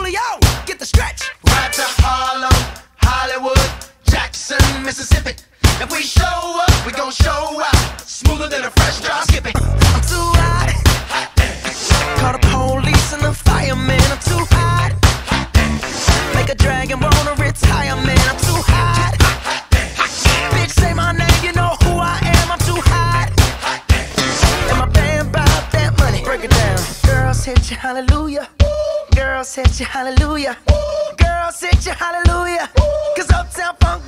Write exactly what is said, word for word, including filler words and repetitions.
Julio, get the stretch. Right to Harlem, Hollywood, Jackson, Mississippi. If we show up, we gon' show out. Smoother than a fresh drop. Skip it. I'm too hot. Call the police and the fireman. I'm too hot. Make a dragon wanna retire, man. I'm too hot. Bitch, say my name, you know who I am. I'm too hot. And my band bought that money. Break it down. Girls hit you, hallelujah. Girls hit you, hallelujah. Girls hit you, hallelujah. Cause Uptown Funk